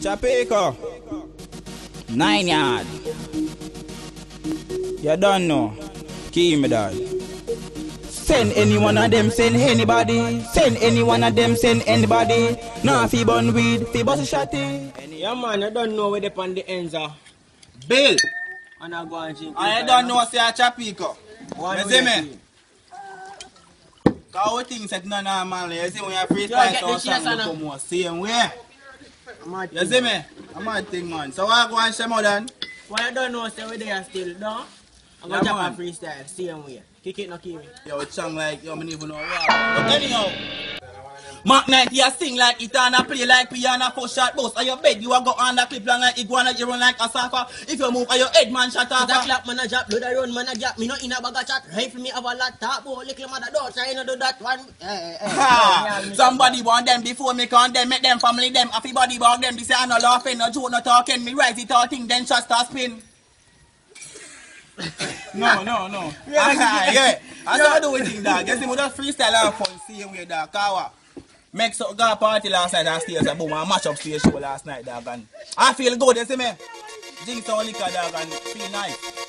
Chapeko. 9 yard. You don't know. Key me dad. Send any one of them, send anybody. Send any one of them, send anybody. Nah, fi bun weed, fi bust a shotty. Yeah man, I don't know where they on the ends are. Bill. And I go and drink. I don't know say a Chapeko. What You see me? Cause how things set no normal. You see when you freestyle so song look come out same way. You see me? I'm a thing man. So I go and say more than. Why I don't know say where they are still, no? I'm Yeah, gonna drop man. a freestyle, same way. Kick it, no kill me. Yo, chang like yo, me even know what. But anyhow, Mark 90 you sing like it and a play like piano for shot boss. On your bed you a go on the clip long like iguana, you run like a surfer. If you move on your head man shut off. That clap man a drop, blood a run man a gap. Me no in a bag of chat. Rifle me have a lot top. Oh, little mother don't try to do that one. Ha! Somebody want them before me con them, make them family them. Everybody want them. This say I no laughing, no joke, no talking. Me rise it all thing, then shot start spin. No. Yeah. I don't do anything, dog. Guess him with just freestyle and fun. See him with dog. Kawa. Make so go party last night and stage and boom and match up stage show last night, dog. And I feel good, you see me? Drink some liquor, dog, and feel nice.